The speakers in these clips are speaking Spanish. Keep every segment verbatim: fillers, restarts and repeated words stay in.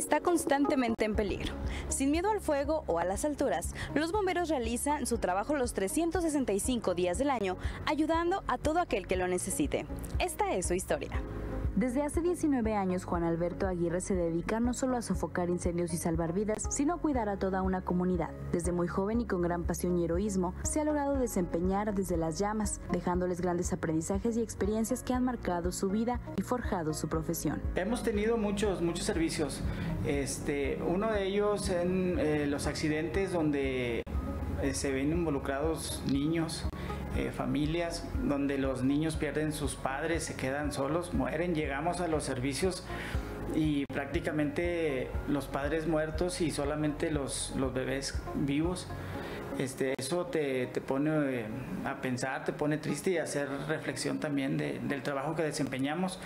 está constantemente en peligro. Sin miedo al fuego o a las alturas, los bomberos realizan su trabajo los trescientos sesenta y cinco días del año, ayudando a todo aquel que lo necesite. Esta es su historia. Desde hace diecinueve años, Juan Alberto Aguirre se dedica no solo a sofocar incendios y salvar vidas, sino a cuidar a toda una comunidad. Desde muy joven y con gran pasión y heroísmo, se ha logrado desempeñar desde las llamas, dejándoles grandes aprendizajes y experiencias que han marcado su vida y forjado su profesión. Hemos tenido muchos, muchos servicios. Este, uno de ellos en eh, los accidentes donde eh, se ven involucrados niños. Eh, familias donde los niños pierden sus padres, se quedan solos, mueren. Llegamos a los servicios y prácticamente los padres muertos y solamente los, los bebés vivos. Este, eso te, te pone eh, a pensar, te pone triste y a hacer reflexión también de, del trabajo que desempeñamos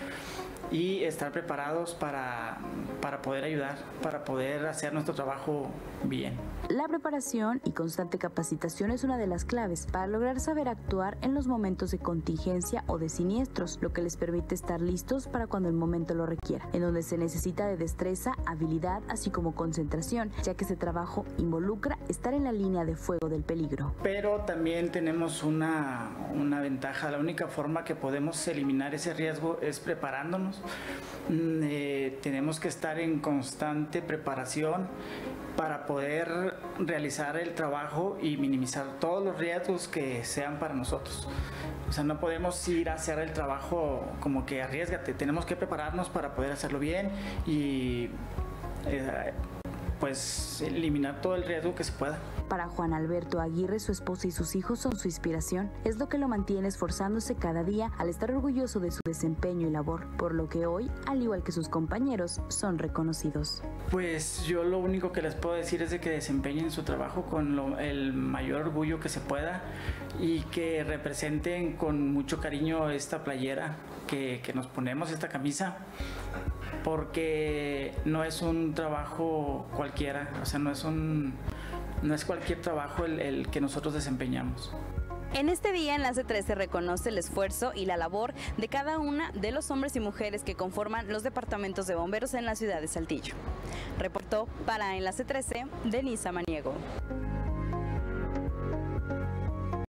y estar preparados para, para poder ayudar, para poder hacer nuestro trabajo bien. La preparación y constante capacitación es una de las claves para lograr saber actuar en los momentos de contingencia o de siniestros, lo que les permite estar listos para cuando el momento lo requiera, en donde se necesita de destreza, habilidad, así como concentración, ya que ese trabajo involucra estar en la línea de fuego del peligro. Pero también tenemos una, una ventaja. La única forma que podemos eliminar ese riesgo es preparándonos. Eh, tenemos que estar en constante preparación para poder realizar el trabajo y minimizar todos los riesgos que sean para nosotros. O sea, no podemos ir a hacer el trabajo como que arriésgate. Tenemos que prepararnos para poder hacerlo bien y eh, pues eliminar todo el riesgo que se pueda. Para Juan Alberto Aguirre, su esposa y sus hijos son su inspiración. Es lo que lo mantiene esforzándose cada día al estar orgulloso de su desempeño y labor, por lo que hoy, al igual que sus compañeros, son reconocidos. Pues yo lo único que les puedo decir es de que desempeñen su trabajo con lo, el mayor orgullo que se pueda y que representen con mucho cariño esta playera que, que nos ponemos, esta camisa, porque no es un trabajo cualquiera, o sea, no es un... No es cualquier trabajo el, el que nosotros desempeñamos. En este día, Enlace tres se reconoce el esfuerzo y la labor de cada una de los hombres y mujeres que conforman los departamentos de bomberos en la ciudad de Saltillo. Reportó para Enlace trece, Denisa Maniego.